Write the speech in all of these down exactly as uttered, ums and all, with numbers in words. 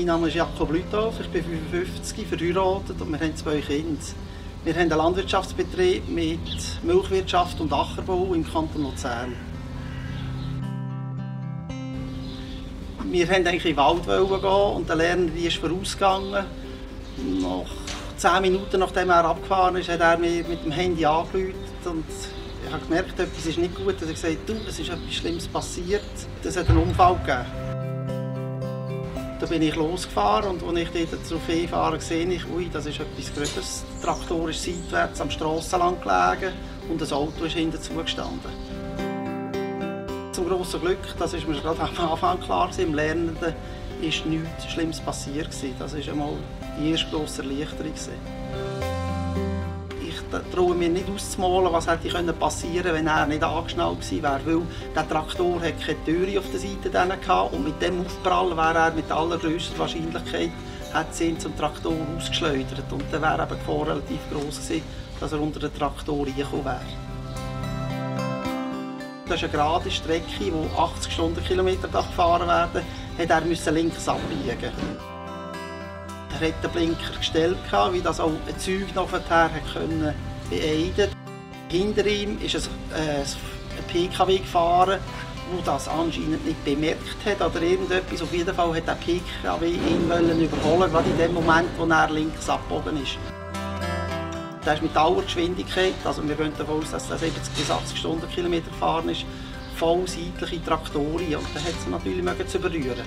Mein Name ist Jakob Lüthoff, ich bin fünfundfünfzig, verheiratet und wir haben zwei Kinder. Wir haben einen Landwirtschaftsbetrieb mit Milchwirtschaft und Ackerbau im Kanton Luzern. Wir wollten eigentlich in den Wald gehen und der Lerner ist vorausgegangen. Nach zehn Minuten nachdem er abgefahren ist, hat er mir mit dem Handy angerufen. Und ich habe gemerkt, etwas ist nicht gut. Er hat gesagt, du, es ist etwas Schlimmes passiert. Es hat einen Unfall gegeben. Da bin ich losgefahren und als ich dort zur Fee fahre, sehe ich, ui, das ist etwas Gröbes. Der Traktor ist seitwärts am Strassenland gelegen und das Auto ist hinten zugestanden. Zum grossen Glück, das ist mir gerade am Anfang klar, im Lernenden ist nichts Schlimmes passiert. Das war einmal die erste grosse Erleichterung. Ich traue mir nicht auszumalen, was hätte passieren können, wenn er nicht angeschnallt gewesen wäre, weil der Traktor hatte keine Türe auf der Seite hatte und mit dem Aufprall wäre er mit allergrößter Wahrscheinlichkeit hat sie ihn zum Traktor ausgeschleudert und dann wäre die Gefahr relativ groß gewesen, dass er unter den Traktor reingekommen wäre. Das ist eine gerade Strecke, die achtzig Stundenkilometer gefahren werden, hat er müssen links abbiegen. Er hat den Blinker gestellt, wie das auch ein Zeug nachher beeiden konnte. Hinter ihm ist ein P K W gefahren, der das anscheinend nicht bemerkt hat oder irgendetwas. Auf jeden Fall wollte der P K W ihn überholen, gerade in dem Moment, wo er links abgebogen ist. Der ist mit aller Geschwindigkeit, also wir gehen davon aus, dass er siebzig bis achtzig Stundenkilometer gefahren ist, voll seitliche Traktoren und dann hat es natürlich zu berühren.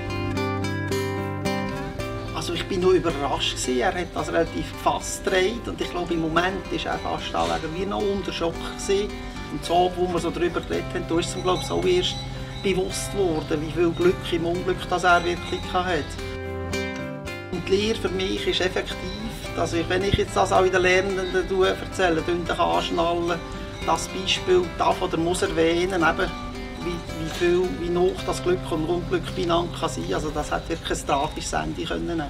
Also ich bin noch überrascht gewesen. Er hat das relativ gefasst gedreht und ich glaube im Moment ist er fast alle wie noch unter Schock gewesen. Und so, wo wir so darüber geredet haben, da ist ihm glaube ich so erst bewusst geworden, wie viel Glück im Unglück das er wirklich hatte. Und die Lehre für mich ist effektiv, dass ich, wenn ich jetzt das auch in den Lernenden erzähle, anschnallen, das Beispiel davon muss erwähnen, eben, wie, wie viel, wie hoch das Glück und Unglück beieinander kann sein. Also das hat wirklich ein tragisches Ende können.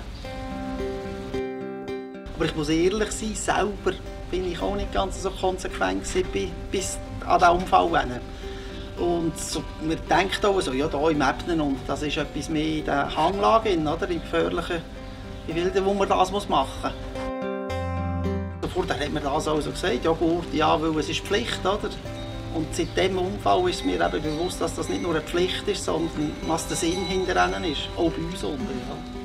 Aber ich muss ehrlich sein, selber bin ich auch nicht ganz so konsequent gewesen, bis an diesen Unfall. Und so, man denkt auch so, ja, hier im Ebnen, und das ist etwas mehr in der Hanglage, oder, im gefährlichen, wie wilden, wo man das machen muss. Sofort hat man das auch so gesagt, ja gut, ja, weil es ist Pflicht, oder? Und seit diesem Unfall ist mir eben bewusst, dass das nicht nur eine Pflicht ist, sondern was der Sinn hinter ihnen ist, auch bei uns unten. Ja.